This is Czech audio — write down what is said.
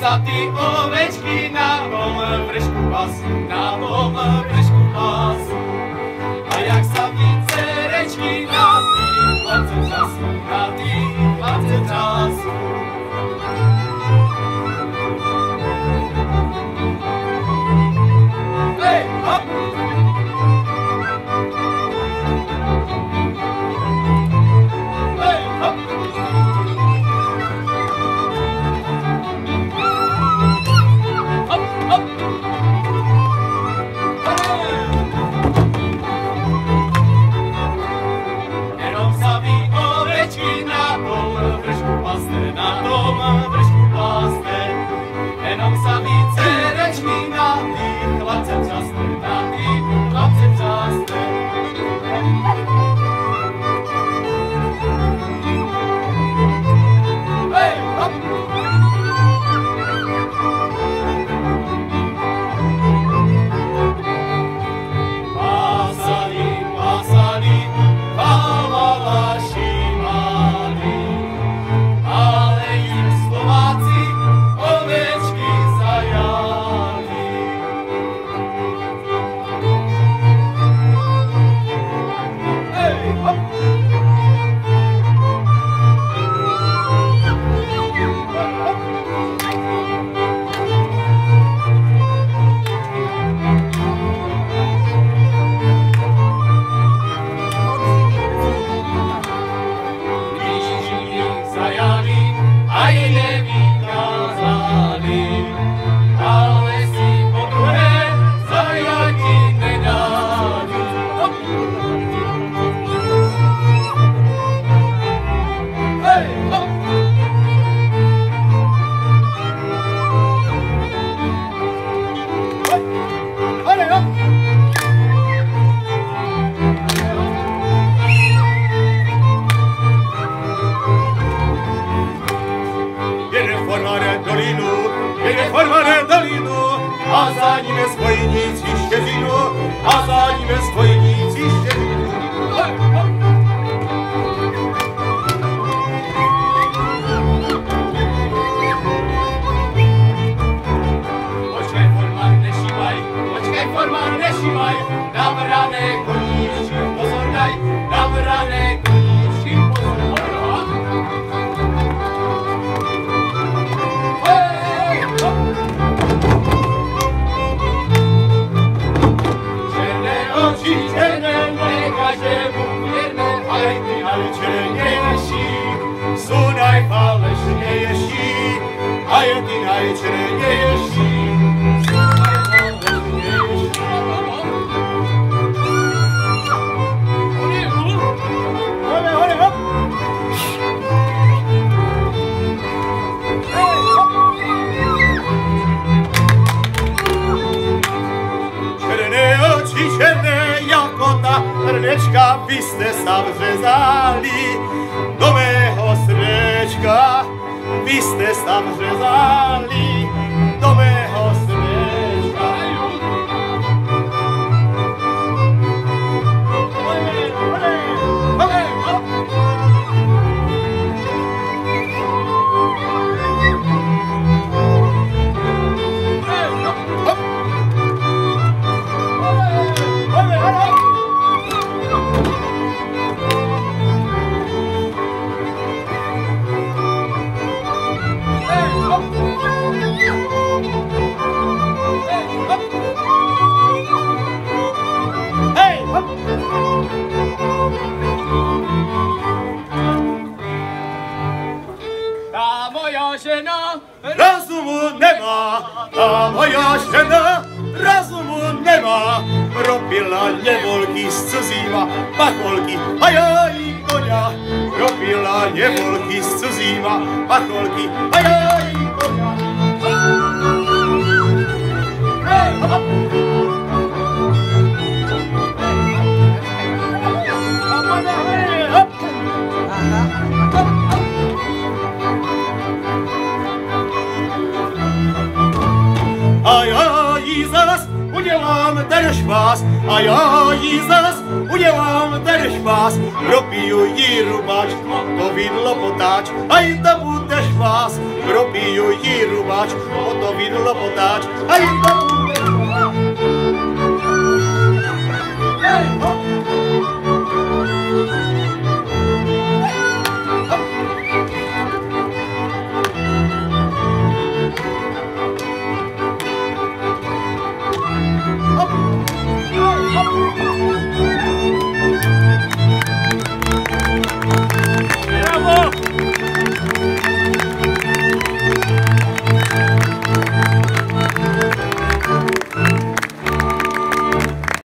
sa ty ovečky na tom vršku pasú, na tom vršku pasú. A jak sa ty cerečky na tých chlapcov času, na tých chlapcov času. Hej, hop! Hej, hop! Hop, hop! Jenom sa vy ovečky na tom vršku paste, na tom vršku paste. Jenom sa vy cerečky na tých chlapcem časte, na tých chlapcem časte. Hej, hop! Pasali, pasali, pávava šimali, ale im Slováci ovečky zajali. Hej, hop! Když ich zajali, aj nevykázali, ale si po druhé zajati nedali. Hop! Hej, hop! Hop! Hej, hop! Jede formare dolinu, a za nimi spojníci štěřinu, a za nimi spojníci štěřinu. Počkej, formar, nešívaj, na vrané koníčky pozor daj, na vrané koníčky pozor daj. Černé, každému věrné, ale ty najčernější sú najfalešnejší, a je ty najčernější sú najfalešnejší. Hore, hore, hop! Černé oči, černé jako ta trnečka, vy jste sa vřezali do mého srdečka, vy jste sa vřezali do mého srdečka. Rozumu nemá, ta moja žena rozumu nemá. Propila nevolky z cizíma, pacholky a já jí koňa. Propila nevolky z cizíma, pacholky a já jí koňa. Hej, hop! A já jí zas udělám ten špás, a já jí zas udělám ten špás, propiju jí rubač, to vidlo potáč, aj to bude špás, propiju jí rubač, to vidlo potáč, aj to bude špás.